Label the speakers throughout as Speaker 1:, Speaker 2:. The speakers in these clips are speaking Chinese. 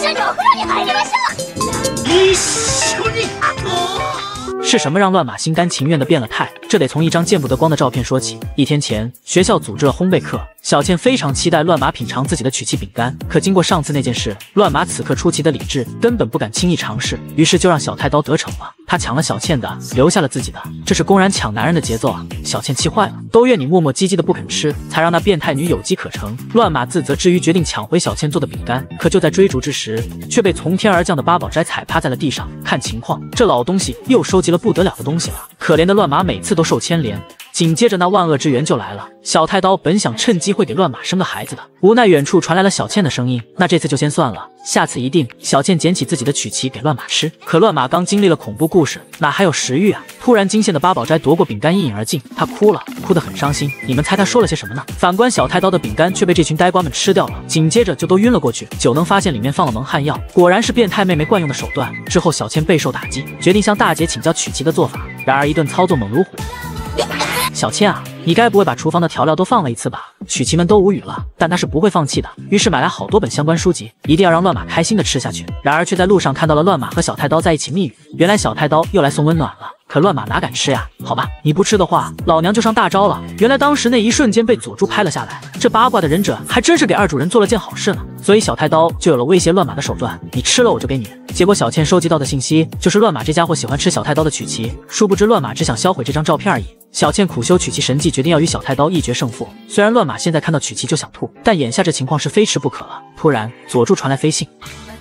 Speaker 1: 是什么让乱马心甘情愿的变了态？这得从一张见不得光的照片说起。1天前，学校组织了烘焙课，小倩非常期待乱马品尝自己的曲奇饼干。可经过上次那件事，乱马此刻出奇的理智，根本不敢轻易尝试，于是就让小太刀得逞了。他抢了小倩的，留下了自己的，这是公然抢男人的节奏啊！小倩气坏了，都怨你磨磨唧唧的不肯吃，才让那变态女有机可乘。乱马自责之余，决定抢回小倩做的饼干。可就在追逐之时，却被从天而降的八宝斋踩趴在了地上。看情况，这老东西又收集了不得了的东西了。可怜的乱马每次都受牵连。紧接着那万恶之源就来了，小太刀本想趁机会给乱马生个孩子的，无奈远处传来了小倩的声音，那这次就先算了，下次一定。小倩捡起自己的曲奇给乱马吃，可乱马刚经历了恐怖故事，哪还有食欲啊？突然惊现的八宝斋夺过饼干一饮而尽，他哭了，哭得很伤心。你们猜他说了些什么呢？反观小太刀的饼干却被这群呆瓜们吃掉了，紧接着就都晕了过去。九能发现里面放了蒙汗药，果然是变态妹妹惯用的手段。之后小倩备受打击，决定向大姐请教曲奇的做法，然而一顿操作猛如虎。小倩啊，你该不会把厨房的调料都放了一次吧？曲奇们都无语了，但他是不会放弃的，于是买来好多本相关书籍，一定要让乱马开心的吃下去。然而却在路上看到了乱马和小太刀在一起密语，原来小太刀又来送温暖了。可乱马哪敢吃呀？好吧，你不吃的话，老娘就上大招了。原来当时那一瞬间被佐助拍了下来，这八卦的忍者还真是给二主人做了件好事呢。所以小太刀就有了威胁乱马的手段，你吃了我就给你。结果小倩收集到的信息就是乱马这家伙喜欢吃小太刀的曲奇，殊不知乱马只想销毁这张照片而已。小倩苦修曲奇神技，决定要与小太刀一决胜负。虽然乱马现在看到曲奇就想吐，但眼下这情况是非吃不可了。突然佐助传来飞信，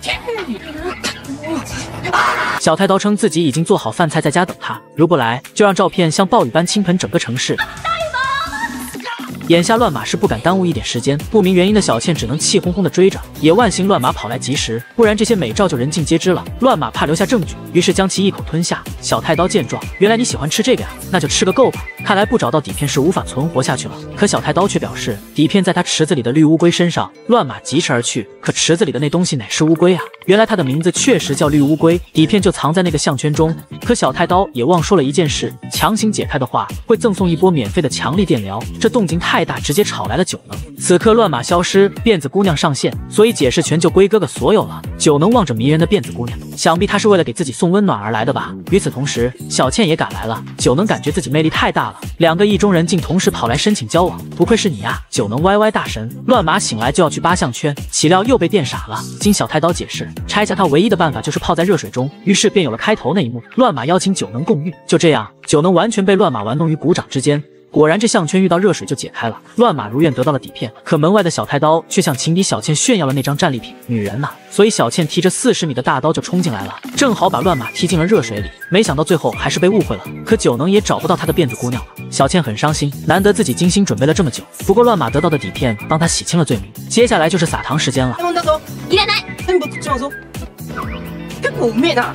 Speaker 1: 小太刀称自己已经做好饭菜在家等他，如不来就让照片像暴雨般倾盆整个城市。眼下乱马是不敢耽误一点时间，不明原因的小倩只能气哄哄的追着，也万幸乱马跑来及时，不然这些美照就人尽皆知了。乱马怕留下证据，于是将其一口吞下。小太刀见状，原来你喜欢吃这个呀，那就吃个够吧。看来不找到底片是无法存活下去了。可小太刀却表示底片在他池子里的绿乌龟身上。乱马疾驰而去，可池子里的那东西乃是乌龟啊，原来它的名字确实叫绿乌龟，底片就藏在那个项圈中。可小太刀也忘说了一件事，强行解开的话会赠送一波免费的强力电疗，这动静太大，直接吵来了九能。此刻乱马消失，辫子姑娘上线，所以解释权就归哥哥所有了。九能望着迷人的辫子姑娘，想必她是为了给自己送温暖而来的吧。与此同时，小倩也赶来了。九能感觉自己魅力太大了，两个意中人竟同时跑来申请交往，不愧是你啊！九能歪歪大神。乱马醒来就要去扒项圈，岂料又被电傻了。经小太刀解释，拆下他唯一的办法就是泡在热水中，于是便有了开头那一幕。乱马邀请九能共浴，就这样，九能完全被乱马玩弄于股掌之间。果然这项圈遇到热水就解开了，乱马如愿得到了底片。可门外的小太刀却向情敌小倩炫耀了那张战利品，女人呐！所以小倩提着40米的大刀就冲进来了，正好把乱马踢进了热水里。没想到最后还是被误会了，可九能也找不到他的辫子姑娘了。小倩很伤心，难得自己精心准备了这么久。不过乱马得到的底片帮他洗清了罪名，接下来就是撒糖时间了。
Speaker 2: いらない。全部取っちゃうぞ。結構うめえな。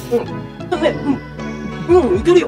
Speaker 2: いけるよ。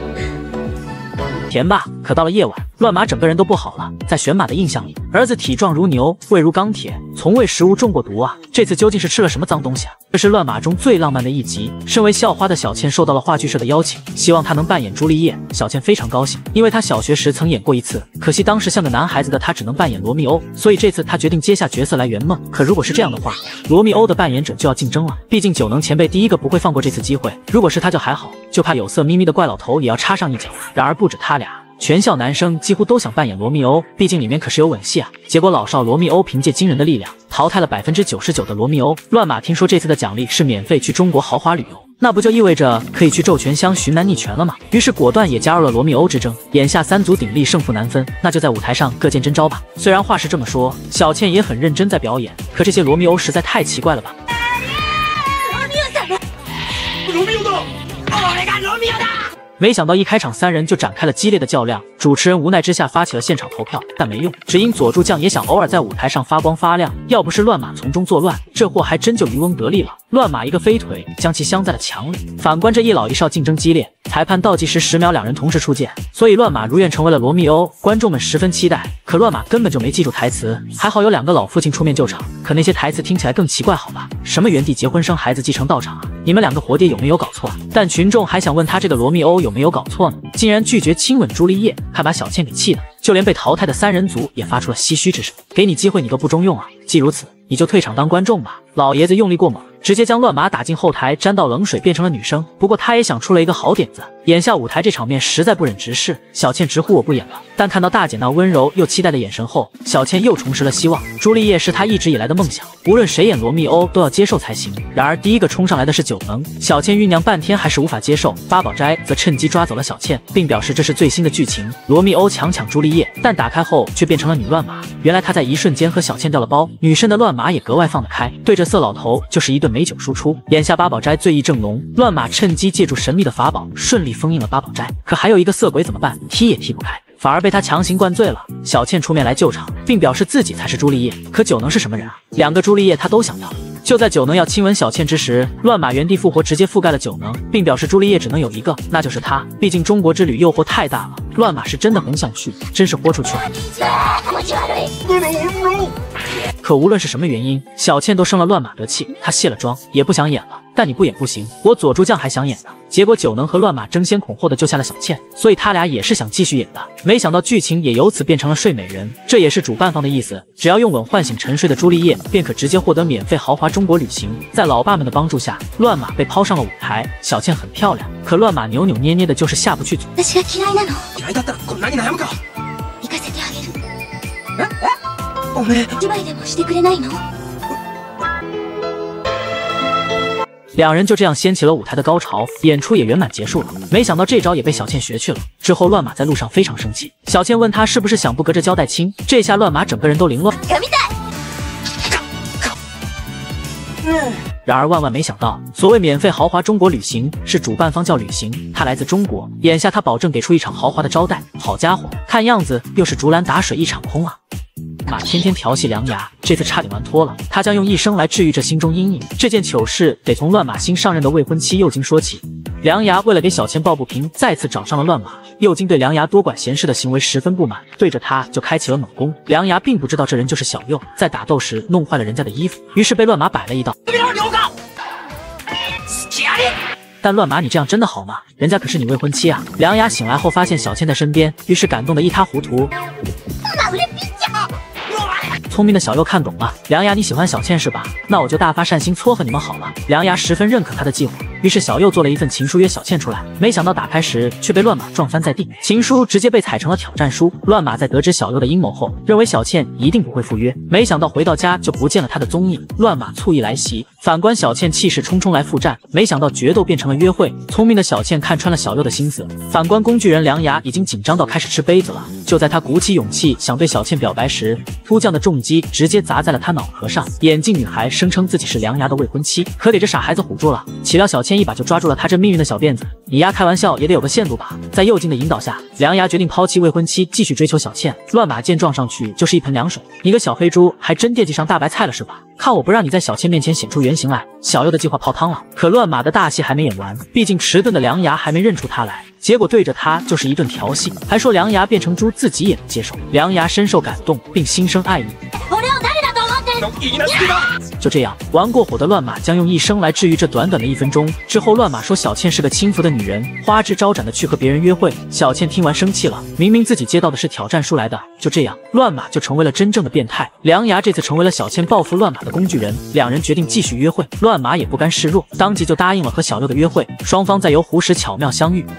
Speaker 1: 甜吧？可到了夜晚，乱马整个人都不好了。在玄马的印象里，儿子体壮如牛，胃如钢铁，从未食物中过毒啊！这次究竟是吃了什么脏东西啊？这是乱马中最浪漫的一集。身为校花的小倩受到了话剧社的邀请，希望她能扮演朱丽叶。小倩非常高兴，因为她小学时曾演过一次，可惜当时像个男孩子的她只能扮演罗密欧，所以这次她决定接下角色来圆梦。可如果是这样的话，罗密欧的扮演者就要竞争了，毕竟九能前辈第一个不会放过这次机会。如果是他就还好，就怕有色眯眯的怪老头也要插上一脚。然而不止他俩，全校男生几乎都想扮演罗密欧，毕竟里面可是有吻戏啊。结果老少罗密欧凭借惊人的力量淘汰了99%的罗密欧。乱马听说这次的奖励是免费去中国豪华旅游，那不就意味着可以去咒泉乡寻男逆权了吗？于是果断也加入了罗密欧之争。眼下3组鼎立，胜负难分，那就在舞台上各见真招吧。虽然话是这么说，小倩也很认真在表演，可这些罗密欧实在太奇怪了吧。罗密欧的，罗密欧的。没想到一开场3人就展开了激烈的较量，主持人无奈之下发起了现场投票，但没用，只因佐助酱也想偶尔在舞台上发光发亮，要不是乱马从中作乱，这货还真就渔翁得利了。乱马一个飞腿将其镶在了墙里。反观这一老一少竞争激烈，裁判倒计时10秒，2人同时出剑，所以乱马如愿成为了罗密欧，观众们十分期待。可乱马根本就没记住台词，还好有2个老父亲出面救场，可那些台词听起来更奇怪好吧？什么原地结婚生孩子继承道场啊？你们2个活爹有没有搞错啊？但群众还想问他这个罗密欧有没有搞错呢？竟然拒绝亲吻朱丽叶，还把小倩给气的，就连被淘汰的3人组也发出了唏嘘之声。给你机会你都不中用啊！既如此， 你就退场当观众吧。老爷子用力过猛，直接将乱马打进后台，沾到冷水变成了女生。不过他也想出了一个好点子，眼下舞台这场面实在不忍直视，小倩直呼我不演了。但看到大姐那温柔又期待的眼神后，小倩又重拾了希望。朱丽叶是她一直以来的梦想，无论谁演罗密欧都要接受才行。然而第一个冲上来的是九能，小倩酝酿半天还是无法接受。八宝斋则趁机抓走了小倩，并表示这是最新的剧情，罗密欧强抢朱丽叶，但打开后却变成了女乱马。原来他在一瞬间和小倩掉了包，女生的乱马也格外放得开，对着色老头就是一顿美酒输出。眼下八宝斋醉意正浓，乱马趁机借助神秘的法宝顺利封印了八宝斋。可还有一个色鬼怎么办？踢也踢不开，反而被他强行灌醉了。小倩出面来救场，并表示自己才是朱丽叶。可九能是什么人啊？两个朱丽叶他都想要。就在九能要亲吻小倩之时，乱马原地复活，直接覆盖了九能，并表示朱丽叶只能有一个，那就是他。毕竟中国之旅诱惑太大了，乱马是真的很想去，真是豁出去了。可无论是什么原因，小倩都生了乱马的气，她卸了妆，也不想演了。但你不演不行，我左珠酱还想演呢。结果九能和乱马争先恐后的救下了小倩，所以他俩也是想继续演的。没想到剧情也由此变成了睡美人，这也是主办方的意思，只要用吻唤醒沉睡的朱丽叶，便可直接获得免费豪华中国旅行。在老爸们的帮助下，乱马被抛上了舞台。小倩很漂亮，可乱马扭扭捏捏的，就是下不去嘴。两人就这样掀起了舞台的高潮，演出也圆满结束了。没想到这招也被小倩学去了。之后乱马在路上非常生气，小倩问他是不是想不隔着胶带亲，这下乱马整个人都凌乱。然而万万没想到，所谓免费豪华中国旅行是主办方叫旅行，他来自中国，眼下他保证给出一场豪华的招待。好家伙，看样子又是竹篮打水一场空啊。马天天调戏梁牙，这次差点完脱了。他将用一生来治愈这心中阴影。这件糗事得从乱马新上任的未婚妻右京说起。梁牙为了给小倩抱不平，再次找上了乱马。右京对梁牙多管闲事的行为十分不满，对着他就开启了猛攻。梁牙并不知道这人就是小右，在打斗时弄坏了人家的衣服，于是被乱马摆了一道。但乱马，你这样真的好吗？人家可是你未婚妻啊！梁牙醒来后发现小倩在身边，于是感动得一塌糊涂。聪明的小右看懂了，梁牙你喜欢小倩是吧？那我就大发善心撮合你们好了。梁牙十分认可他的计划，于是小右做了一份情书约小倩出来，没想到打开时却被乱马撞翻在地，情书直接被踩成了挑战书。乱马在得知小右的阴谋后，认为小倩一定不会赴约，没想到回到家就不见了他的踪影。乱马醋意来袭，反观小倩气势冲冲来赴战，没想到决斗变成了约会。聪明的小倩看穿了小右的心思，反观工具人梁牙已经紧张到开始吃杯子了。就在他鼓起勇气想对小倩表白时，突降的重击直接砸在了他脑壳上。眼镜女孩声称自己是梁牙的未婚妻，可给这傻孩子唬住了。岂料小倩一把就抓住了他这命运的小辫子，你丫开玩笑也得有个限度吧。在右京的引导下，梁牙决定抛弃未婚妻，继续追求小倩。乱马见撞上去就是一盆凉水，你个小黑猪还真惦记上大白菜了是吧？看我不让你在小倩面前显出原形来！小右的计划泡汤了。可乱马的大戏还没演完，毕竟迟钝的梁牙还没认出他来，结果对着他就是一顿调戏，还说梁牙变成猪自己也能接受。梁牙深受感动，并心生爱意。就这样，玩过火的乱马将用一生来治愈这短短的1分钟。之后，乱马说小倩是个轻浮的女人，花枝招展的去和别人约会。小倩听完生气了，明明自己接到的是挑战书来的。就这样，乱马就成为了真正的变态。梁牙这次成为了小倩报复乱马的工具人，两人决定继续约会。乱马也不甘示弱，当即就答应了和小右的约会。双方在游湖时巧妙相遇。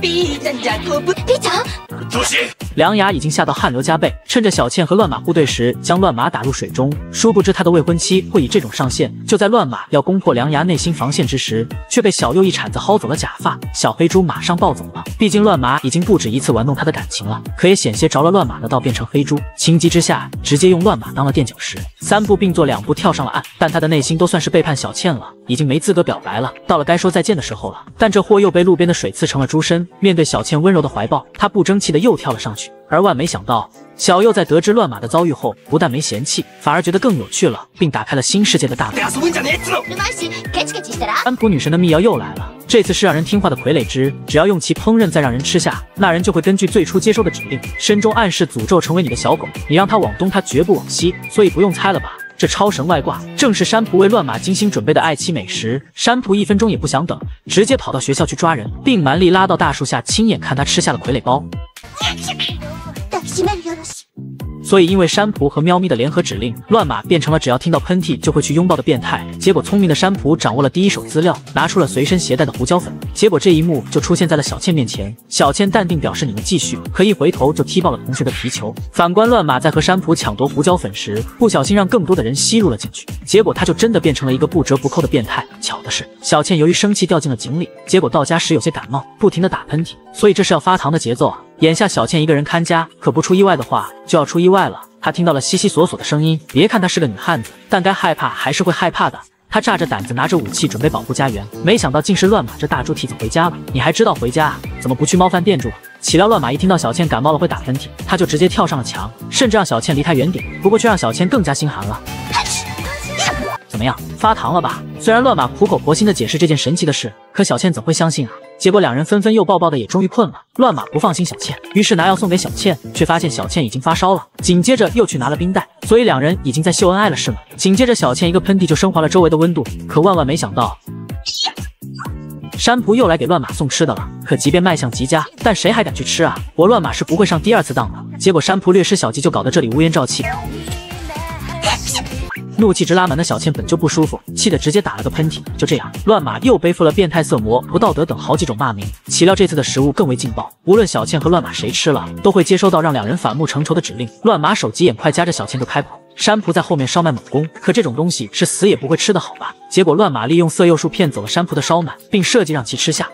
Speaker 1: 梁牙已经吓到汗流浃背，趁着小倩和乱马互对时，将乱马打入水中。殊不知他的未婚妻会以这种上限。就在乱马要攻破梁牙内心防线之时，却被小右一铲子薅走了假发。小黑猪马上暴走了，毕竟乱马已经不止一次玩弄他的感情了。可也险些着了乱马的道，变成黑猪。情急之下，直接用乱马当了垫脚石，3步并作2步跳上了岸。但他的内心都算是背叛小倩了，已经没资格表白了，到了该说再见的时候了。但这货又被路边的水刺成了猪身，面对小倩温柔的怀抱，他不争气的又跳了上去。而万没想到，小右在得知乱马的遭遇后，不但没嫌弃，反而觉得更有趣了，并打开了新世界的大门。占卜女神的密钥又来了，这次是让人听话的傀儡汁，只要用其烹饪再让人吃下，那人就会根据最初接收的指令，身中暗示诅咒成为你的小狗，你让它往东，它绝不往西。所以不用猜了吧，这超神外挂正是山浦为乱马精心准备的爱妻美食。山浦1分钟也不想等，直接跑到学校去抓人，并蛮力拉到大树下，亲眼看他吃下了傀儡包。所所以因为山浦和喵咪的联合指令，乱马变成了只要听到喷嚏就会去拥抱的变态。结果聪明的山浦掌握了第一手资料，拿出了随身携带的胡椒粉。结果这一幕就出现在了小倩面前。小倩淡定表示你们继续，可一回头就踢爆了同学的皮球。反观乱马在和山浦抢夺胡椒粉时，不小心让更多的人吸入了进去，结果他就真的变成了一个不折不扣的变态。巧的是，小倩由于生气掉进了井里，结果到家时有些感冒，不停的打喷嚏，所以这是要发糖的节奏啊。眼下小倩一个人看家，可不出意外的话就要出意外了。她听到了悉悉索索的声音，别看她是个女汉子，但该害怕还是会害怕的。她炸着胆子拿着武器准备保护家园，没想到竟是乱马这大猪蹄子回家了。你还知道回家啊？怎么不去猫饭店住啊？岂料乱马一听到小倩感冒了会打喷嚏，他就直接跳上了墙，甚至让小倩离他远点。不过却让小倩更加心寒了。怎么样，发糖了吧？虽然乱马苦口婆心的解释这件神奇的事，可小倩怎会相信啊？结果两人纷纷又抱抱的，也终于困了。乱马不放心小倩，于是拿药送给小倩，却发现小倩已经发烧了。紧接着又去拿了冰袋，所以两人已经在秀恩爱了是吗？紧接着小倩一个喷嚏就升华了周围的温度，可万万没想到，山浦又来给乱马送吃的了。可即便卖相极佳，但谁还敢去吃啊？我乱马是不会上第二次当的。结果山浦略施小计，就搞得这里乌烟瘴气。怒气值拉满的小倩本就不舒服，气得直接打了个喷嚏。就这样，乱马又背负了变态、色魔、不道德等好几种骂名。岂料这次的食物更为劲爆，无论小倩和乱马谁吃了，都会接收到让两人反目成仇的指令。乱马手疾眼快，夹着小倩就开跑。山浦在后面烧卖猛攻，可这种东西是死也不会吃的好吧？结果乱马利用色诱术骗走了山浦的烧麦，并设计让其吃下。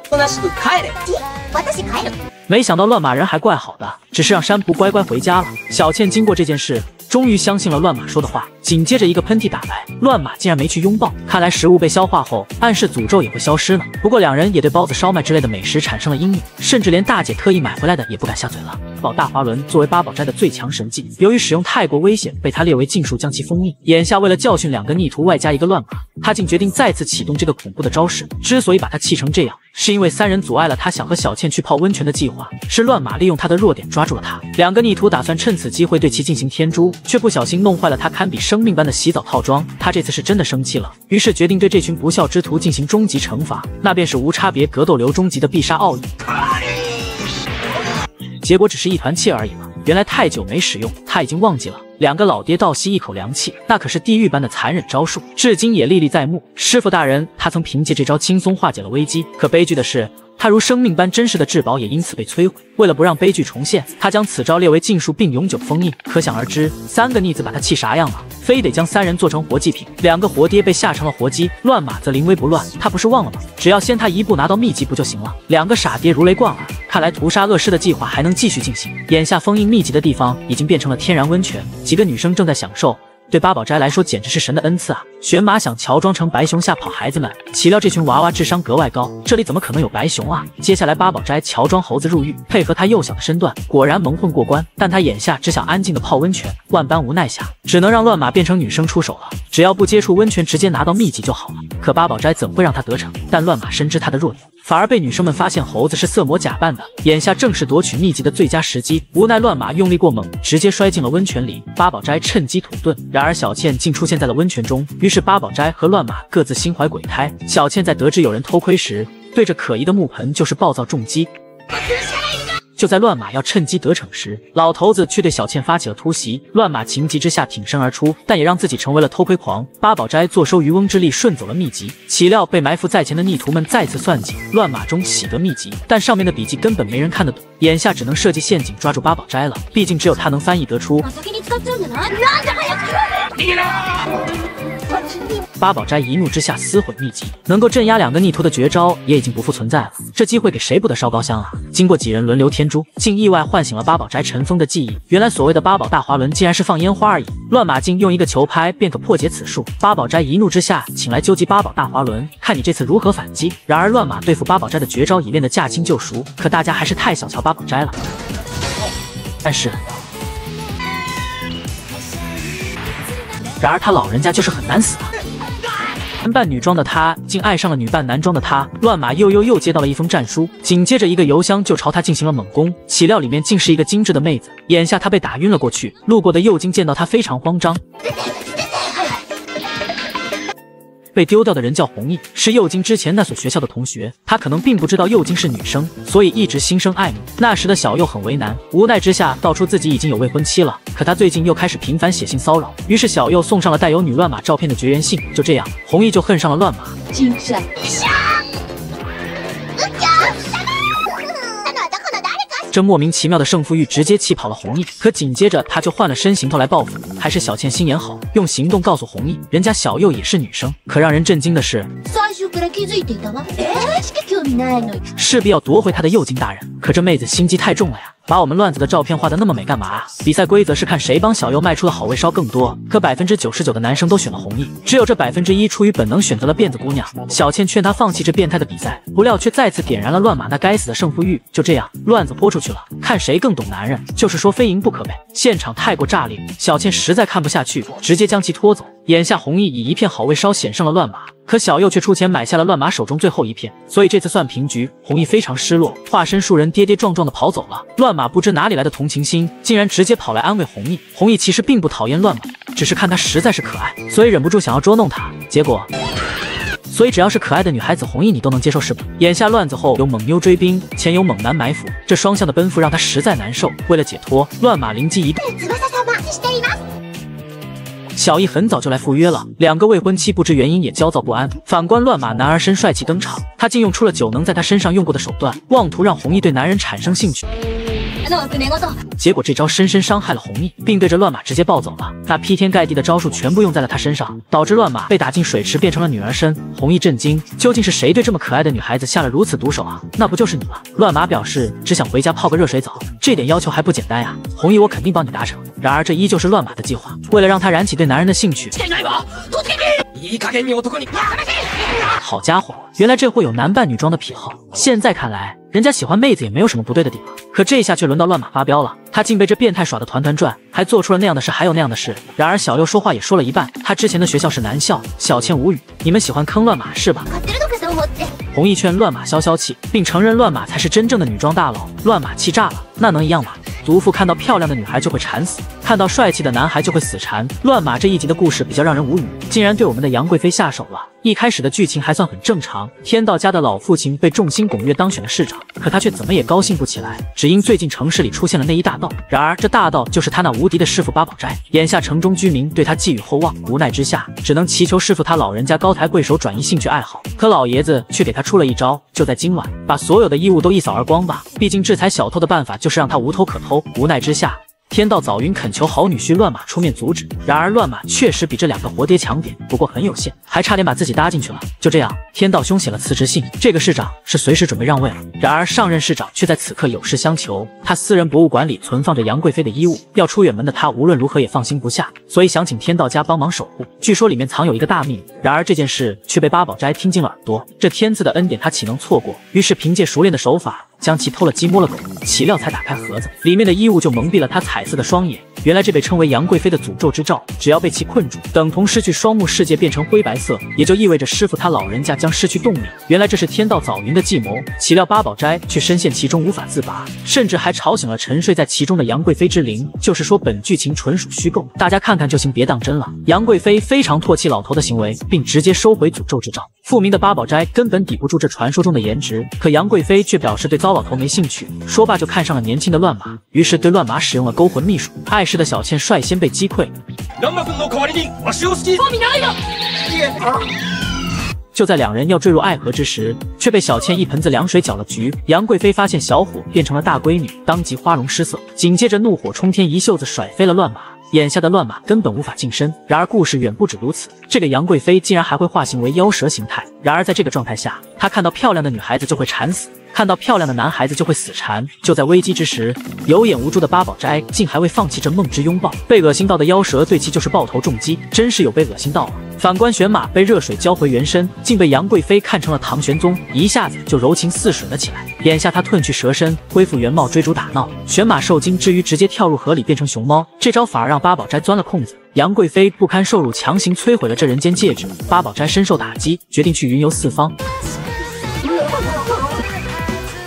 Speaker 1: 没想到乱马人还怪好的，只是让山浦乖乖回家了。小倩经过这件事，终于相信了乱马说的话，紧接着一个喷嚏打来，乱马竟然没去拥抱，看来食物被消化后，暗示诅咒也会消失呢。不过两人也对包子、烧麦之类的美食产生了阴影，甚至连大姐特意买回来的也不敢下嘴了。宝大滑轮作为八宝斋的最强神技，由于使用太过危险，被他列为禁术将其封印。眼下为了教训两个逆徒外加一个乱马，他竟决定再次启动这个恐怖的招式。之所以把他气成这样，是因为三人阻碍了他想和小倩去泡温泉的计划，是乱马利用他的弱点抓住了他。两个逆徒打算趁此机会对其进行天诛，却不小心弄坏了他堪比生命般的洗澡套装。他这次是真的生气了，于是决定对这群不孝之徒进行终极惩罚，那便是无差别格斗流终极的必杀奥义。结果只是一团气而已嘛。原来太久没使用，他已经忘记了。两个老爹倒吸一口凉气，那可是地狱般的残忍招数，至今也历历在目。师傅大人，他曾凭借这招轻松化解了危机，可悲剧的是，他如生命般珍视的至宝也因此被摧毁。为了不让悲剧重现，他将此招列为禁术并永久封印。可想而知，三个逆子把他气啥样了，非得将三人做成活祭品。两个活爹被吓成了活鸡，乱马则临危不乱。他不是忘了吗？只要先他一步拿到秘籍不就行了？两个傻爹如雷贯耳，看来屠杀恶尸的计划还能继续进行。眼下封印秘籍的地方已经变成了天然温泉，几个女生正在享受。对八宝斋来说简直是神的恩赐啊！玄马想乔装成白熊吓跑孩子们，岂料这群娃娃智商格外高，这里怎么可能有白熊啊？接下来八宝斋乔装猴子入狱，配合他幼小的身段，果然蒙混过关。但他眼下只想安静的泡温泉，万般无奈下，只能让乱马变成女生出手了。只要不接触温泉，直接拿到秘籍就好了。可八宝斋怎会让他得逞？但乱马深知他的弱点，反而被女生们发现猴子是色魔假扮的。眼下正是夺取秘籍的最佳时机，无奈乱马用力过猛，直接摔进了温泉里。八宝斋趁机土遁，然而小倩竟出现在了温泉中，于是八宝斋和乱马各自心怀鬼胎。小倩在得知有人偷窥时，对着可疑的木盆就是暴躁重击。就在乱马要趁机得逞时，老头子却对小倩发起了突袭。乱马情急之下挺身而出，但也让自己成为了偷窥狂。八宝斋坐收渔翁之利，顺走了秘籍。岂料被埋伏在前的逆徒们再次算计，乱马中喜得秘籍，但上面的笔记根本没人看得懂。眼下只能设计陷阱抓住八宝斋了，毕竟只有他能翻译得出。八宝斋一怒之下撕毁秘籍，能够镇压两个逆徒的绝招也已经不复存在了。这机会给谁不得烧高香啊？经过几人轮流天诛，竟意外唤醒了八宝斋尘封的记忆。原来所谓的八宝大滑轮竟然是放烟花而已。乱马竟用一个球拍便可破解此术。八宝斋一怒之下，请来究极八宝大滑轮，看你这次如何反击。然而乱马对付八宝斋的绝招已练得驾轻就熟，可大家还是太小瞧八宝斋了。然而他老人家就是很难死啊！男扮女装的他竟爱上了女扮男装的他，乱马又接到了一封战书，紧接着一个邮箱就朝他进行了猛攻，岂料里面竟是一个精致的妹子。眼下他被打晕了过去，路过的右京见到他非常慌张。被被丢掉的人叫弘毅，是右京之前那所学校的同学。他可能并不知道右京是女生，所以一直心生爱慕。那时的小右很为难，无奈之下道出自己已经有未婚妻了，可他最近又开始频繁写信骚扰，于是小右送上了带有女乱马照片的绝缘信。就这样，弘毅就恨上了乱马。这莫名其妙的胜负欲直接气跑了弘毅，可紧接着他就换了身形头来报复，还是小倩心眼好，用行动告诉弘毅，人家小右也是女生。可让人震惊的是，势必要夺回他的右京大人。可这妹子心机太重了呀，把我们乱子的照片画得那么美干嘛啊？比赛规则是看谁帮小右卖出的好味烧更多，可99%的男生都选了弘毅，只有这1%出于本能选择了辫子姑娘。小倩劝他放弃这变态的比赛，不料却再次点燃了乱马那该死的胜负欲。就这样，乱子泼出去了，看谁更懂男人，就是说非赢不可呗。现场太过炸裂，小倩实在看不下去，直接将其拖走。眼下弘毅以一片好味烧险胜了乱马，可小右却出钱买下了乱马手中最后一片，所以这次算平局。弘毅非常失落，化身树人跌跌撞撞的跑走了。乱马不知哪里来的同情心，竟然直接跑来安慰弘毅。弘毅其实并不讨厌乱马，只是看他实在是可爱，所以忍不住想要捉弄他，结果所以只要是可爱的女孩子，弘毅你都能接受是吧？眼下乱子后有猛妞追兵，前有猛男埋伏，这双向的奔赴让他实在难受。为了解脱，乱马灵机一动，小易很早就来赴约了，两个未婚妻不知原因也焦躁不安。反观乱马男儿身帅气登场，他竟用出了9能在他身上用过的手段，妄图让弘毅对男人产生兴趣。结果这招深深伤害了弘毅，并对着乱马直接暴走了。那劈天盖地的招数全部用在了他身上，导致乱马被打进水池变成了女儿身。弘毅震惊，究竟是谁对这么可爱的女孩子下了如此毒手啊？那不就是你了？乱马表示只想回家泡个热水澡，这点要求还不简单呀？弘毅我肯定帮你达成。然而这依旧是乱马的计划，为了让他燃起对男人的兴趣。好家伙，原来这货有男扮女装的癖好。现在看来，人家喜欢妹子也没有什么不对的地方。可这下却轮到乱马发飙了，他竟被这变态耍得团团转，还做出了那样的事，还有那样的事。然而小右说话也说了一半，他之前的学校是男校。小倩无语，你们喜欢坑乱马是吧？弘毅劝乱马消消气，并承认乱马才是真正的女装大佬。乱马气炸了，那能一样吗？族父看到漂亮的女孩就会馋死，看到帅气的男孩就会死缠。乱马这一集的故事比较让人无语，竟然对我们的杨贵妃下手了。一开始的剧情还算很正常，天道家的老父亲被众星拱月当选了市长，可他却怎么也高兴不起来，只因最近城市里出现了那一大盗。然而这大盗就是他那无敌的师傅八宝斋。眼下城中居民对他寄予厚望，无奈之下只能祈求师傅他老人家高抬贵手，转移兴趣爱好。可老爷子却给他出了一招，就在今晚把所有的衣物都一扫而光吧。毕竟制裁小偷的办法就是让他无头可偷。无奈之下，天道早云恳求好女婿乱马出面阻止，然而乱马确实比这两个活爹强点，不过很有限，还差点把自己搭进去了。就这样，天道兄写了辞职信，这个市长是随时准备让位了。然而上任市长却在此刻有事相求，他私人博物馆里存放着杨贵妃的衣物，要出远门的他无论如何也放心不下，所以想请天道家帮忙守护。据说里面藏有一个大秘密，然而这件事却被八宝斋听进了耳朵，这天赐的恩典他岂能错过？于是凭借熟练的手法，将其偷了鸡摸了狗，岂料才打开盒子，里面的衣物就蒙蔽了他彩色的双眼。原来这被称为杨贵妃的诅咒之兆，只要被其困住，等同失去双目，世界变成灰白色，也就意味着师傅他老人家将失去动力。原来这是天道早云的计谋，岂料八宝斋却深陷其中无法自拔，甚至还吵醒了沉睡在其中的杨贵妃之灵。就是说本剧情纯属虚构，大家看看就行，别当真了。杨贵妃非常唾弃老头的行为，并直接收回诅咒之兆。富明的八宝斋根本抵不住这传说中的颜值，可杨贵妃却表示对糟老头没兴趣，说罢就看上了年轻的乱马，于是对乱马使用了勾魂秘术。碍事的小倩率先被击溃，就在两人要坠入爱河之时，却被小倩一盆子凉水搅了局。杨贵妃发现小伙变成了大闺女，当即花容失色，紧接着怒火冲天，一袖子甩飞了乱马。眼下的乱马根本无法近身。然而故事远不止如此，这个杨贵妃竟然还会化形为妖蛇形态。然而在这个状态下，她看到漂亮的女孩子就会馋死，看到漂亮的男孩子就会死缠。就在危机之时，有眼无珠的八宝斋竟还未放弃这梦之拥抱。被恶心到的妖蛇对其就是爆头重击，真是有被恶心到了。反观玄马被热水浇回原身，竟被杨贵妃看成了唐玄宗，一下子就柔情似水了起来。眼下他褪去蛇身，恢复原貌，追逐打闹。玄马受惊之余直接跳入河里变成熊猫，这招反而让八宝斋钻了空子。杨贵妃不堪受辱，强行摧毁了这人间戒指。八宝斋深受打击，决定去云游四方。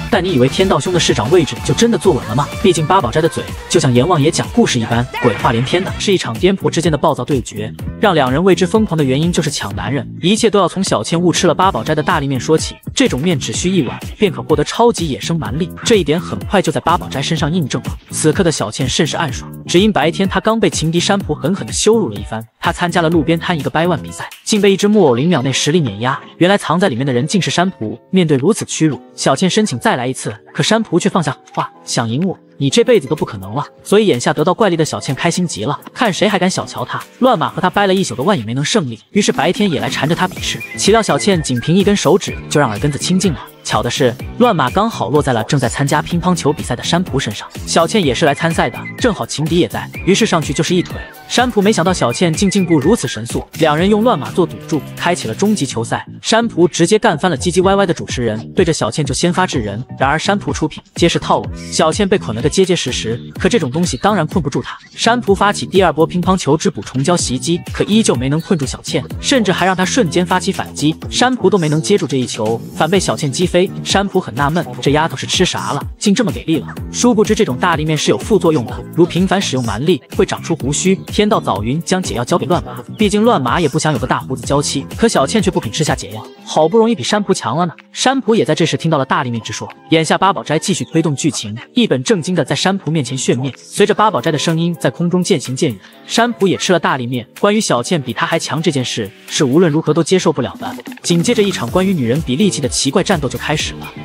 Speaker 1: 但你以为天道兄的市长位置就真的坐稳了吗？毕竟八宝斋的嘴就像阎王爷讲故事一般，鬼话连篇的，是一场颠婆之间的暴躁对决。让两人为之疯狂的原因就是抢男人，一切都要从小倩误吃了八宝斋的大力面说起。这种面只需一碗便可获得超级野生蛮力，这一点很快就在八宝斋身上印证了。此刻的小倩甚是暗爽，只因白天她刚被情敌山仆狠狠地羞辱了一番。她参加了路边摊一个掰腕比赛，竟被一只木偶0秒内实力碾压。原来藏在里面的人竟是山仆。面对如此屈辱，小倩申请再来一次，可山仆却放下话，想赢我，你这辈子都不可能了。所以眼下得到怪力的小倩开心极了，看谁还敢小瞧她。乱马和她掰了一宿的腕也没能胜利，于是白天也来缠着她比试。岂料小倩仅凭一根手指就让耳根子清净了。巧的是，乱马刚好落在了正在参加乒乓球比赛的山仆身上。小倩也是来参赛的，正好情敌也在，于是上去就是一腿。山仆没想到小倩竟进步如此神速，两人用乱马做赌注，开启了终极球赛。山仆直接干翻了唧唧歪歪的主持人，对着小倩就先发制人。然而山仆出品皆是套路，小倩被捆了个结结实实。可这种东西当然困不住她。山仆发起第二波乒乓球之补重胶袭击，可依旧没能困住小倩，甚至还让她瞬间发起反击，山仆都没能接住这一球，反被小倩击飞。山仆很纳闷，这丫头是吃啥了，竟这么给力了？殊不知这种大力面是有副作用的，如频繁使用蛮力会长出胡须。天道早云将解药交给乱马，毕竟乱马也不想有个大胡子娇妻，可小倩却不肯吃下解药，好不容易比山仆强了呢。山仆也在这时听到了大力面之说。眼下八宝斋继续推动剧情，一本正经的在山仆面前炫面。随着八宝斋的声音在空中渐行渐远，山仆也吃了大力面。关于小倩比他还强这件事，是无论如何都接受不了的。紧接着一场关于女人比力气的奇怪战斗就开始了。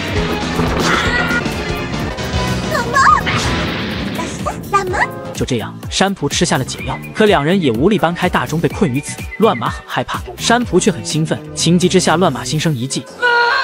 Speaker 1: 就这样，山仆吃下了解药，可两人也无力搬开大钟，被困于此。乱马很害怕，山仆却很兴奋。情急之下，乱马心生一计。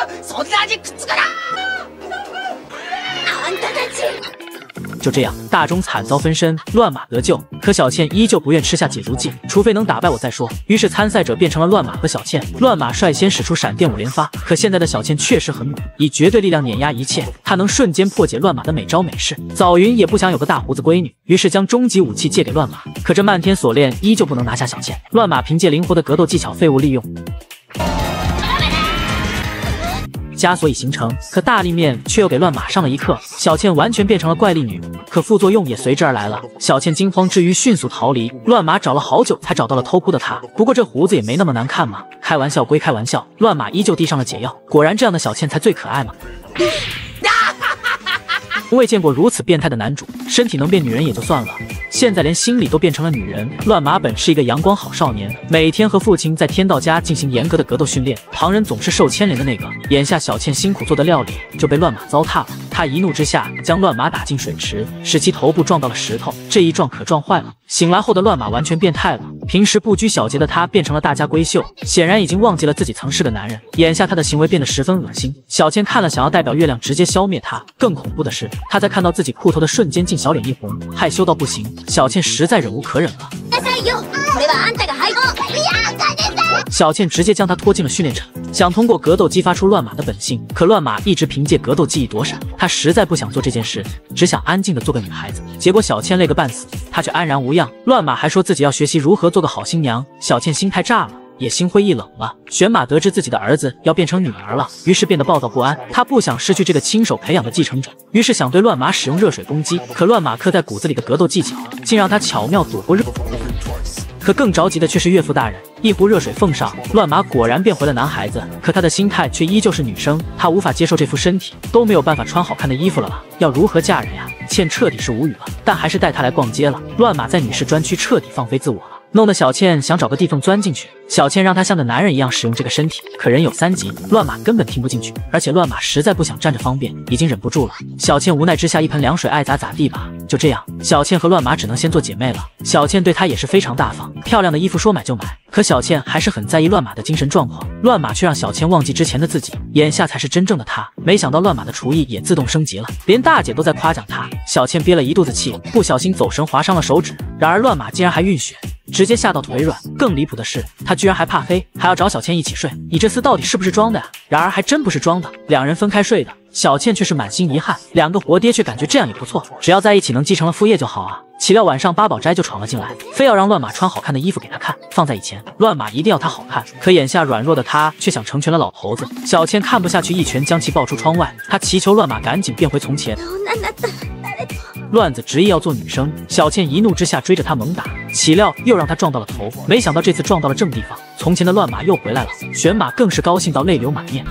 Speaker 1: 就这样，大钟惨遭分身，乱马得救。可小倩依旧不愿吃下解毒剂，除非能打败我再说。于是参赛者变成了乱马和小倩。乱马率先使出闪电5连发，可现在的小倩确实很猛，以绝对力量碾压一切。她能瞬间破解乱马的每招每式。早云也不想有个大胡子闺女，于是将终极武器借给乱马。可这漫天锁链依旧不能拿下小倩。乱马凭借灵活的格斗技巧废物利用。枷锁已形成，可大力面却又给乱马上了一课，小倩完全变成了怪力女，可副作用也随之而来了。小倩惊慌之余迅速逃离，乱马找了好久才找到了偷哭的她。不过这胡子也没那么难看嘛，开玩笑归开玩笑，乱马依旧递上了解药。果然这样的小倩才最可爱嘛。从未见过如此变态的男主，身体能变女人也就算了，现在连心理都变成了女人。乱马本是一个阳光好少年，每天和父亲在天道家进行严格的格斗训练，旁人总是受牵连的那个。眼下小倩辛苦做的料理就被乱马糟蹋了，他一怒之下将乱马打进水池，使其头部撞到了石头，这一撞可撞坏了。醒来后的乱马完全变态了，平时不拘小节的他变成了大家闺秀，显然已经忘记了自己曾是个男人。眼下他的行为变得十分恶心，小倩看了想要代表月亮直接消灭他。更恐怖的是，他在看到自己裤头的瞬间竟小脸一红，害羞到不行。小倩实在忍无可忍了，小倩直接将他拖进了训练场，想通过格斗激发出乱马的本性。可乱马一直凭借格斗技艺躲闪，他实在不想做这件事，只想安静的做个女孩子。结果小倩累个半死，他却安然无恙。乱马还说自己要学习如何做个好新娘，小倩心态炸了，也心灰意冷了。玄马得知自己的儿子要变成女儿了，于是变得暴躁不安。他不想失去这个亲手培养的继承者，于是想对乱马使用热水攻击。可乱马刻在骨子里的格斗技巧，竟让他巧妙躲过热。可更着急的却是岳父大人，一壶热水奉上，乱马果然变回了男孩子，可他的心态却依旧是女生。他无法接受这副身体，都没有办法穿好看的衣服了，要如何嫁人呀？倩彻底是无语了，但还是带他来逛街了。乱马在女士专区彻底放飞自我了，弄得小倩想找个地缝钻进去。小倩让他像个男人一样使用这个身体，可人有3级，乱马根本听不进去，而且乱马实在不想站着方便，已经忍不住了。小倩无奈之下一盆凉水爱咋咋地吧。就这样，小倩和乱马只能先做姐妹了。小倩对她也是非常大方，漂亮的衣服说买就买。可小倩还是很在意乱马的精神状况，乱马却让小倩忘记之前的自己，眼下才是真正的她。没想到乱马的厨艺也自动升级了，连大姐都在夸奖她。小倩憋了一肚子气，不小心走神划伤了手指，然而乱马竟然还晕血，直接吓到腿软。更离谱的是，他居然还怕黑，还要找小倩一起睡。你这厮到底是不是装的呀？然而还真不是装的，两人分开睡的。小倩却是满心遗憾，两个活爹却感觉这样也不错，只要在一起能继承了父业就好啊。 岂料晚上八宝斋就闯了进来，非要让乱马穿好看的衣服给他看。放在以前，乱马一定要他好看，可眼下软弱的他却想成全了老头子。小倩看不下去，一拳将其抱出窗外。她祈求乱马赶紧变回从前。乱子执意要做女生，小倩一怒之下追着他猛打，岂料又让他撞到了头。没想到这次撞到了正地方，从前的乱马又回来了。玄马更是高兴到泪流满面。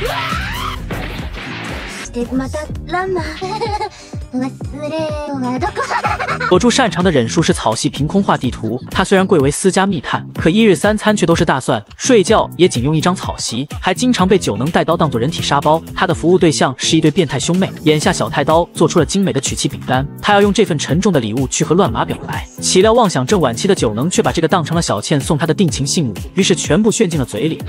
Speaker 1: 佐助擅长的忍术是草系凭空画地图。他虽然贵为私家密探，可一日三餐却都是大蒜，睡觉也仅用一张草席，还经常被九能带刀当作人体沙包。他的服务对象是一对变态兄妹。眼下小太刀做出了精美的曲奇饼干，他要用这份沉重的礼物去和乱马表白。岂料妄想症晚期的九能却把这个当成了小倩送他的定情信物，于是全部炫进了嘴里。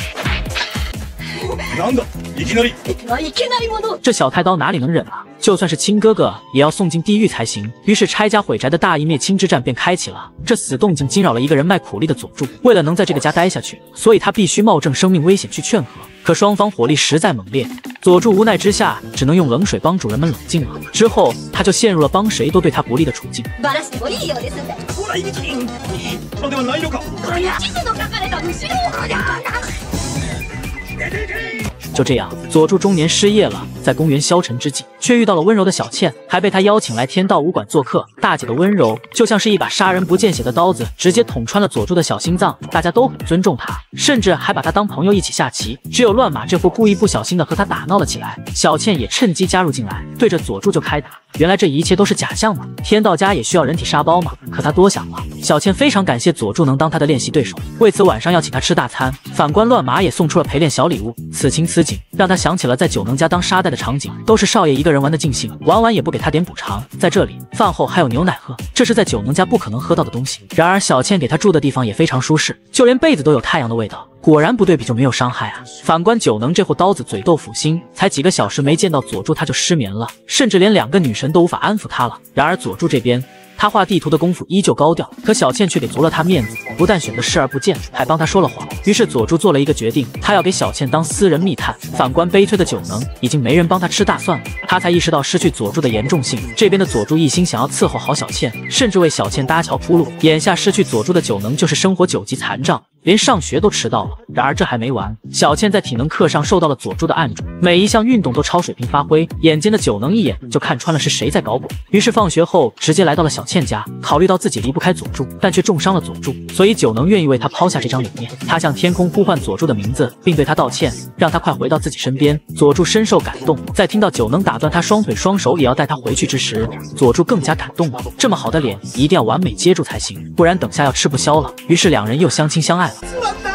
Speaker 1: 这小太刀哪里能忍啊！就算是亲哥哥，也要送进地狱才行。于是拆家毁宅的大义灭亲之战便开启了。这死动静惊扰了一个人脉苦力的佐助，为了能在这个家待下去，所以他必须冒正生命危险去劝和。可双方火力实在猛烈，佐助无奈之下只能用冷水帮主人们冷静了。之后他就陷入了帮谁都对他不利的处境。就这样，佐助中年失业了，在公园消沉之际，却遇到了温柔的小倩，还被他邀请来天道武馆做客。大姐的温柔就像是一把杀人不见血的刀子，直接捅穿了佐助的小心脏。大家都很尊重他，甚至还把他当朋友一起下棋。只有乱马这货故意不小心的和他打闹了起来，小倩也趁机加入进来，对着佐助就开打。原来这一切都是假象嘛！天道家也需要人体沙包嘛？可他多想了。小倩非常感谢佐助能当他的练习对手，为此晚上要请他吃大餐。反观乱马也送出了陪练小礼物，此情此景让他想起了在九能家当沙袋的场景，都是少爷一个人玩的尽兴，玩完也不给他点补偿。在这里，饭后还有牛奶喝，这是在九能家不可能喝到的东西。然而小倩给他住的地方也非常舒适，就连被子都有太阳的味道。果然不对比就没有伤害啊！反观九能这货刀子嘴豆腐心，才几个小时没见到佐助他就失眠了，甚至连2个女神都无法安抚他了。然而佐助这边，他画地图的功夫依旧高调，可小倩却给足了他面子，不但选择视而不见，还帮他说了谎。于是佐助做了一个决定，他要给小倩当私人密探。反观悲催的九能，已经没人帮他吃大蒜了，他才意识到失去佐助的严重性。这边的佐助一心想要伺候好小倩，甚至为小倩搭桥铺路。眼下失去佐助的九能就是生活9级残障，连上学都迟到了。然而这还没完，小倩在体能课上受到了佐助的暗助，每一项运动都超水平发挥。眼尖的九能一眼就看穿了是谁在搞鬼，于是放学后直接来到了小倩家。考虑到自己离不开佐助，但却重伤了佐助，所以九能愿意为他抛下这张脸面。他向天空呼唤佐助的名字，并对他道歉，让他快回到自己身边。佐助深受感动，在听到九能打断他双腿双手也要带他回去之时，佐助更加感动了。这么好的脸一定要完美接住才行，不然等下要吃不消了。于是2人又相亲相爱了。